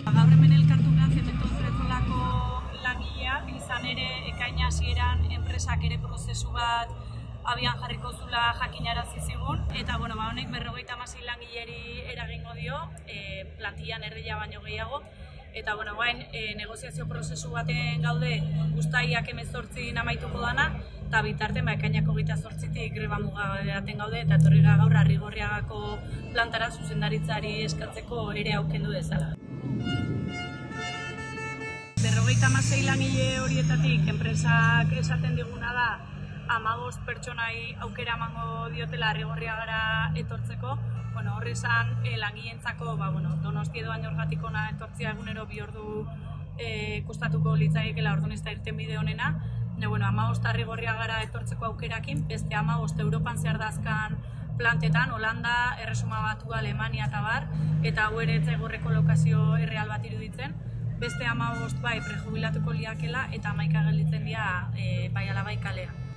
Gaur hemen elkartu behar Zementos Repsolako langileak, izan ere ekaina hasieran enpresak ere prozesu bat abian jarriko zula jakinarazi zigun, eta honek 56 langileri eragingo dio, plantillan erdia baino gehiago, eta guain negoziazio prozesu baten gaude uztaiak 18 amaituko dana, eta bitarten ekainak 28tik greba mugatzen gaude, eta etorri gaur Arrigorriagako plantara zuzendaritzari eskatzeko ere aukendu dezala. 56 langile horietatik enpresak esaten diguna da 15 pertsonai aukera emango diotela Arrigorriagara etortzeko. Horri esan langileentzako Donosti edo Añorgatik hona etortzea egunero 2 ordu kostatuko litzaiekeela, orduan ez da irtenbide honena. 15 Arrigorriagara etortzeko aukerakin, beste 15 Europan zehar dazkan plantetan, Holanda, Erresuma Batua, Alemania eta bar, eta hau ere ez zaigu rekolokazio erreal bat iruditzen. Beste 15 prejubilatuko liakela eta 11 gelditzen dira bai ala bai kalean.